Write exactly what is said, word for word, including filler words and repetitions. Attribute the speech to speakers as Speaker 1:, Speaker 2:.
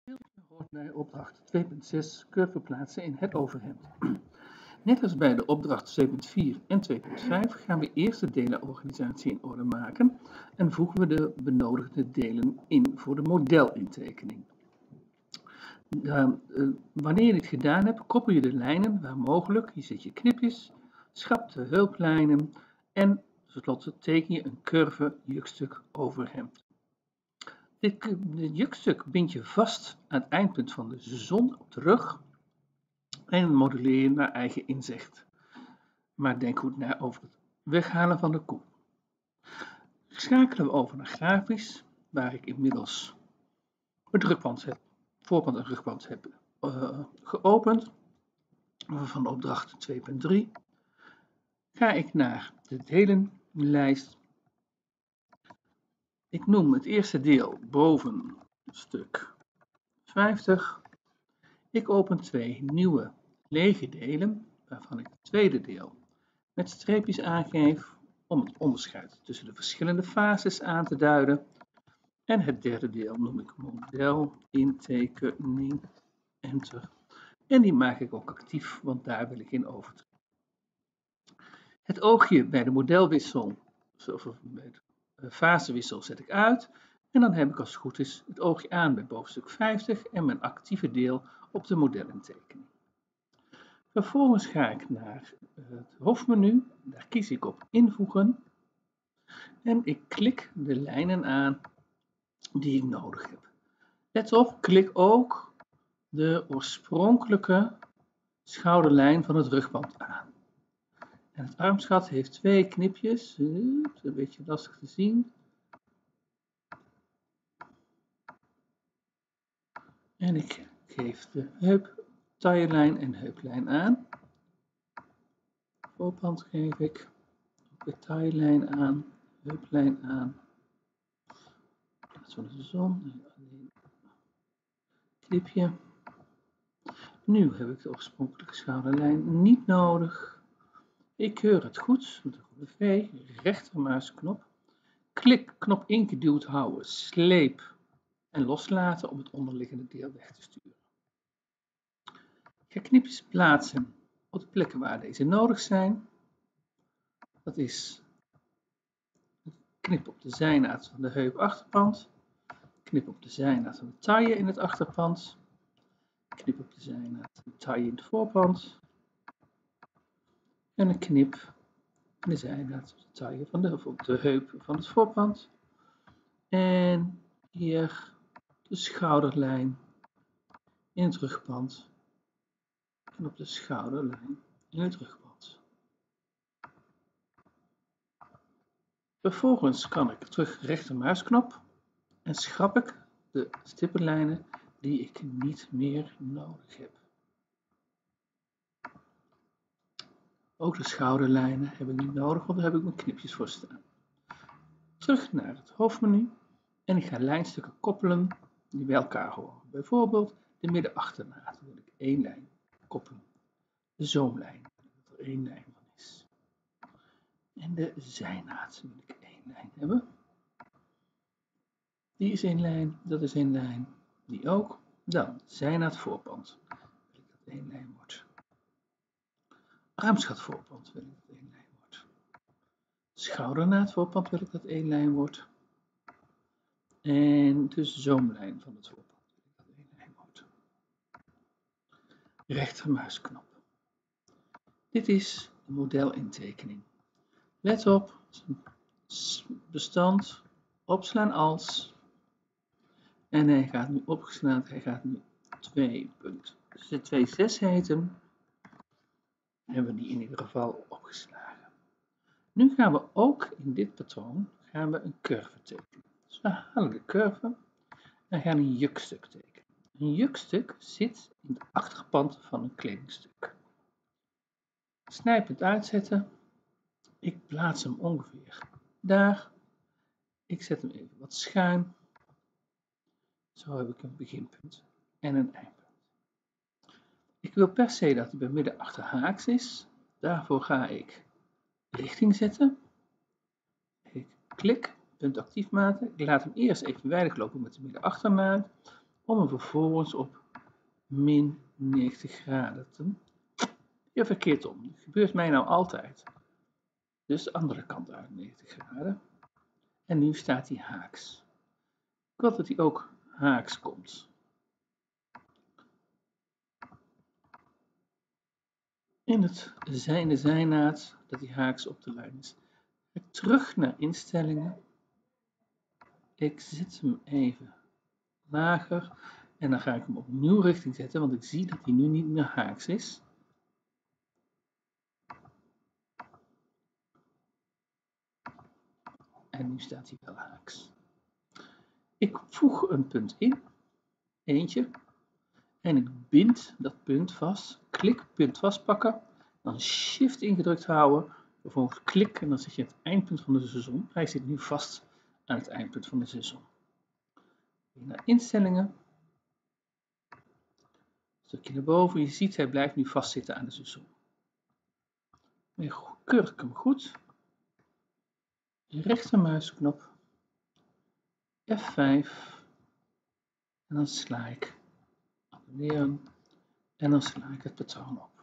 Speaker 1: Hoort bij opdracht twee punt zes curve plaatsen in het overhemd. Net als bij de opdracht twee punt vier en twee punt vijf gaan we eerst de delenorganisatie in orde maken en voegen we de benodigde delen in voor de modelintekening. Uh, uh, wanneer je dit gedaan hebt, koppel je de lijnen waar mogelijk. Hier zet je knipjes, schrap de hulplijnen en tenslotte teken je een curve jukstuk overhemd. Dit jukstuk bind je vast aan het eindpunt van de zon op de rug en modelleer je naar eigen inzicht. Maar denk goed na over het weghalen van de koe. Schakelen we over naar grafisch, waar ik inmiddels mijn drukband heb, voorband en rugband heb uh, geopend. Van de opdracht twee punt drie ga ik naar de delenlijst. Ik noem het eerste deel boven stuk vijftig. Ik open twee nieuwe lege delen, waarvan ik het tweede deel met streepjes aangeef om het onderscheid tussen de verschillende fases aan te duiden. En het derde deel noem ik model, intekening, enter. En die maak ik ook actief, want daar wil ik in overtreden. Het oogje bij de modelwissel, of bij de fasewissel, zet ik uit. En dan heb ik als het goed is het oogje aan bij bovenstuk vijftig en mijn actieve deel op de modelintekening. Vervolgens ga ik naar het hoofdmenu, daar kies ik op invoegen. En ik klik de lijnen aan die ik nodig heb. Let op, klik ook de oorspronkelijke schouderlijn van het rugband aan. En het armsgat heeft twee knipjes, een beetje lastig te zien. En ik geef de heuptaillelijn en heuplijn aan. Voorband geef ik, de taillelijn aan, heuplijn aan. In plaats van de zon, alleen knipje. Nu heb ik de oorspronkelijke schouderlijn niet nodig. Ik keur het goed met de V, rechtermuisknop. Klik, knop ingeduwd houden, sleep en loslaten om het onderliggende deel weg te sturen. Ik ga knipjes plaatsen op de plekken waar deze nodig zijn. Dat is knip op de zijnaad van de heup achterpand, knip op de zijnaad van de taille in het achterpand, knip op de zijnaad van de taille in het voorpand en een knip in de zijnaad van de taille van de, of de heup van het voorpand. En hier de schouderlijn in het rugband en op de schouderlijn in het rugband. Vervolgens kan ik terug rechtermuisknop en schrap ik de stippenlijnen die ik niet meer nodig heb. Ook de schouderlijnen heb ik niet nodig, want daar heb ik mijn knipjes voor staan. Terug naar het hoofdmenu en ik ga lijnstukken koppelen die bij elkaar horen. Bijvoorbeeld de middenachternaad wil ik één lijn koppelen. De zoomlijn, dat er één lijn van is. En de zijnaad wil ik één lijn hebben. Die is één lijn, dat is één lijn, die ook. Dan zijnaad voorpand, wil ik dat één lijn wordt. Armsgat voorpand wil ik dat één lijn wordt. Schoudernaad voorpand wil ik dat één lijn wordt. En de zoomlijn van het voorpand wil ik dat één lijn wordt. Rechtermuisknop. Dit is de modelintekening. Let op, bestand, opslaan als. En hij gaat nu opgeslaan, hij gaat nu twee punt zes heten. Hebben we die in ieder geval opgeslagen. Nu gaan we ook in dit patroon gaan we een curve tekenen. Dus we halen de curve en gaan een jukstuk tekenen. Een jukstuk zit in de achterpand van een kledingstuk. Snijpend uitzetten. Ik plaats hem ongeveer daar. Ik zet hem even wat schuin. Zo heb ik een beginpunt en een eindpunt. Ik wil per se dat hij bij midden achterhaaks is. Daarvoor ga ik richting zetten. Ik klik, punt actief maken. Ik laat hem eerst evenwijdig lopen met de midden achternaad. om hem vervolgens op min negentig graden te... Ja, verkeerd om. Dat gebeurt mij nou altijd. Dus de andere kant uit negentig graden. En nu staat hij haaks. Ik wil dat hij ook haaks komt. In het zijnde zijnaad dat hij haaks op de lijn is. Terug naar instellingen. Ik zet hem even lager. En dan ga ik hem opnieuw richting zetten, want ik zie dat hij nu niet meer haaks is. En nu staat hij wel haaks. Ik voeg een punt in. Eentje. En ik bind dat punt vast. Klik, punt vastpakken. Dan shift ingedrukt houden. Vervolgens klik en dan zet je het eindpunt van de zon. Hij zit nu vast aan het eindpunt van de zon. Naar instellingen. Een stukje naar boven. Je ziet hij blijft nu vastzitten aan de zon. Dan keur ik hem goed. Rechtermuisknop. F vijf. En dan sla ik abonneren. En dan sla ik het patroon op.